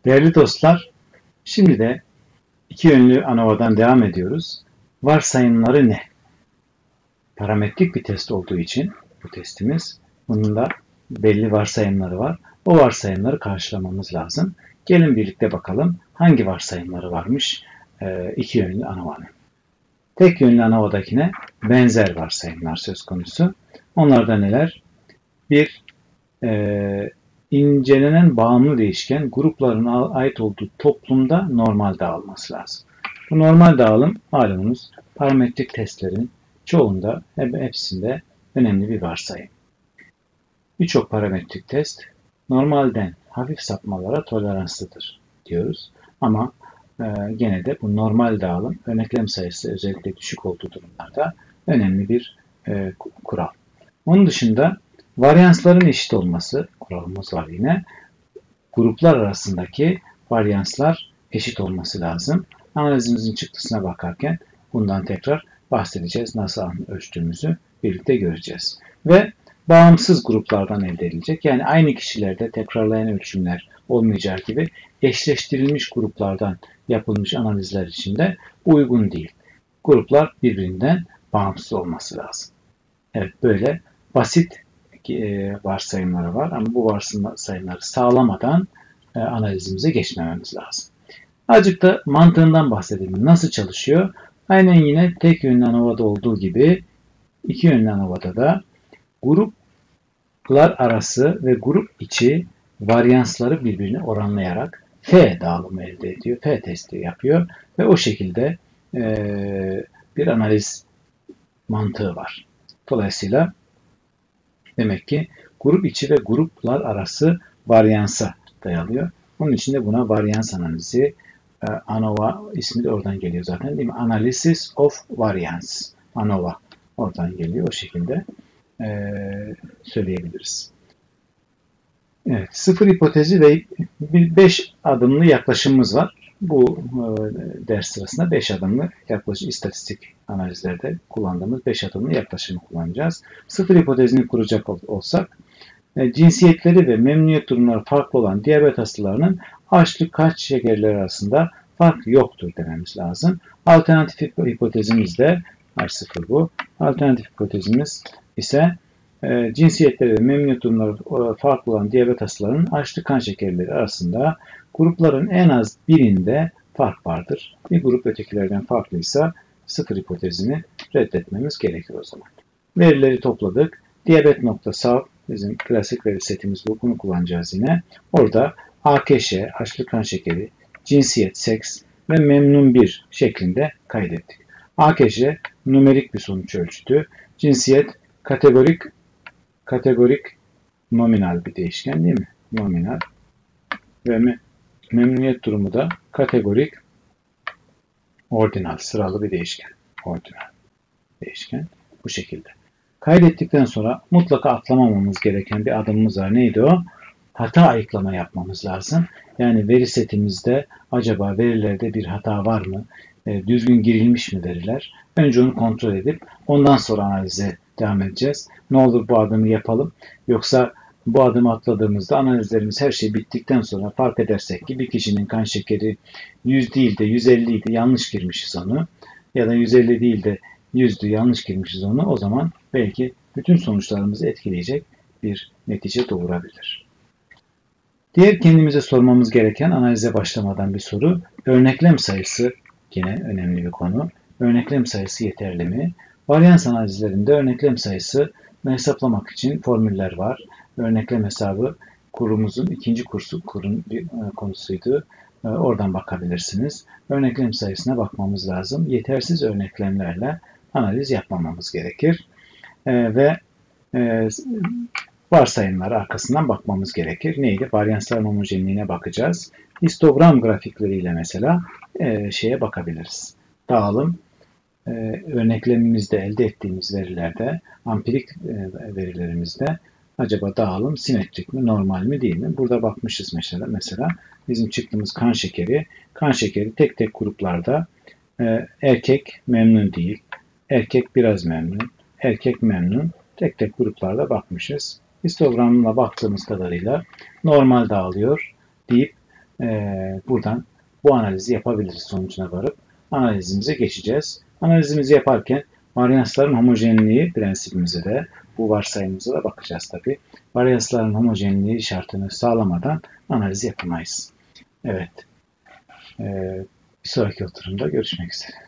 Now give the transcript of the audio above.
Değerli dostlar, şimdi de iki yönlü ANOVA'dan devam ediyoruz. Varsayımları ne? Parametrik bir test olduğu için bu testimiz, bunun da belli varsayımları var. O varsayımları karşılamamız lazım. Gelin birlikte bakalım hangi varsayımları varmış iki yönlü ANOVA'nın. Tek yönlü ANOVA'dakine benzer varsayımlar söz konusu. Onlar da neler? Bir, incelenen bağımlı değişken grupların ait olduğu toplumda normal dağılması lazım. Bu normal dağılım malumunuz parametrik testlerin çoğunda, hepsinde önemli bir varsayım. Birçok parametrik test normalden hafif sapmalara toleranslıdır diyoruz. Ama gene de bu normal dağılım örneklem sayısı özellikle düşük olduğu durumlarda önemli bir kural. Onun dışında varyansların eşit olması kuralımız var yine. Gruplar arasındaki varyanslar eşit olması lazım. Analizimizin çıktısına bakarken bundan tekrar bahsedeceğiz. Nasıl ölçtüğümüzü birlikte göreceğiz. Ve bağımsız gruplardan elde edilecek. Yani aynı kişilerde tekrarlayan ölçümler olmayacağı gibi eşleştirilmiş gruplardan yapılmış analizler için de uygun değil. Gruplar birbirinden bağımsız olması lazım. Evet, böyle basit varsayımları var ama bu varsayımları sağlamadan analizimize geçmememiz lazım. Azıcık da mantığından bahsedelim. Nasıl çalışıyor? Aynen yine tek yönlü ANOVA'da olduğu gibi iki yönlü ANOVA'da da gruplar arası ve grup içi varyansları birbirine oranlayarak F dağılımı elde ediyor. F testi yapıyor ve o şekilde bir analiz mantığı var. Dolayısıyla demek ki grup içi ve gruplar arası varyansa dayalıyor. Onun için de buna varyans analizi, ANOVA ismi de oradan geliyor zaten değil mi? Analysis of Variance. ANOVA oradan geliyor. O şekilde söyleyebiliriz. Evet, sıfır hipotezi ve 5 adımlı yaklaşımımız var. Bu ders sırasında 5 adımlı yaklaşım, istatistik analizlerde kullandığımız 5 adımlı yaklaşımı kullanacağız. Sıfır hipotezini kuracak olsak, cinsiyetleri ve memnuniyet durumları farklı olan diyabet hastalarının açlık kaç şekerleri arasında fark yoktur dememiz lazım. Alternatif hipotezimiz de H0 bu. Alternatif hipotezimiz ise cinsiyetleri ve memnuniyet durumları farklı olan diyabet hastalarının açlık kan şekerleri arasında grupların en az birinde fark vardır. Bir grup ötekilerden farklıysa sıfır hipotezini reddetmemiz gerekir o zaman. Verileri topladık. Diyabet.sav bizim klasik veri setimiz bu. Bunu kullanacağız yine. Orada AKŞ, açlık kan şekeri, cinsiyet, seks ve memnun bir şeklinde kaydettik. AKŞ numerik bir sonuç ölçütü. Cinsiyet kategorik nominal bir değişken değil mi? Nominal. Ve memnuniyet durumu da kategorik ordinal, sıralı bir değişken. Ordinal değişken bu şekilde. Kaydettikten sonra mutlaka atlamamamız gereken bir adımımız var. Neydi o? Hata ayıklama yapmamız lazım. Yani veri setimizde acaba verilerde bir hata var mı? Düzgün girilmiş mi veriler? Önce onu kontrol edip ondan sonra analize devam edeceğiz. Ne olur bu adımı yapalım. Yoksa bu adımı atladığımızda analizlerimiz her şey bittikten sonra fark edersek ki bir kişinin kan şekeri 100 değil de 150 idi, yanlış girmişiz onu. Ya da 150 değil de 100'dü, yanlış girmişiz onu. O zaman belki bütün sonuçlarımızı etkileyecek bir netice doğurabilir. Diğer kendimize sormamız gereken analize başlamadan bir soru. Örneklem sayısı yine önemli bir konu. Örneklem sayısı yeterli mi? Varyans analizlerinde örneklem sayısını hesaplamak için formüller var. Örneklem hesabı kurumuzun ikinci kurun bir konusuydu. Oradan bakabilirsiniz. Örneklem sayısına bakmamız lazım. Yetersiz örneklemlerle analiz yapmamamız gerekir. Ve varsayımlar arkasından bakmamız gerekir. Neydi? Varyansların homojenliğine bakacağız. Histogram grafikleriyle mesela şeye bakabiliriz. Dağılım örneklemimizde elde ettiğimiz verilerde, ampirik verilerimizde acaba dağılım simetrik mi, normal mi değil mi? Burada bakmışız mesela bizim çıktığımız kan şekeri tek tek gruplarda erkek memnun değil, erkek biraz memnun, erkek memnun, tek tek gruplarda bakmışız. Histogramla baktığımız kadarıyla normal dağılıyor deyip buradan bu analizi yapabiliriz sonucuna varıp analizimize geçeceğiz. Analizimizi yaparken varyansların homojenliği prensibimize de bu varsayımımıza da bakacağız tabi. Varyansların homojenliği şartını sağlamadan analiz yapamayız. Evet. Bir sonraki oturumda görüşmek üzere.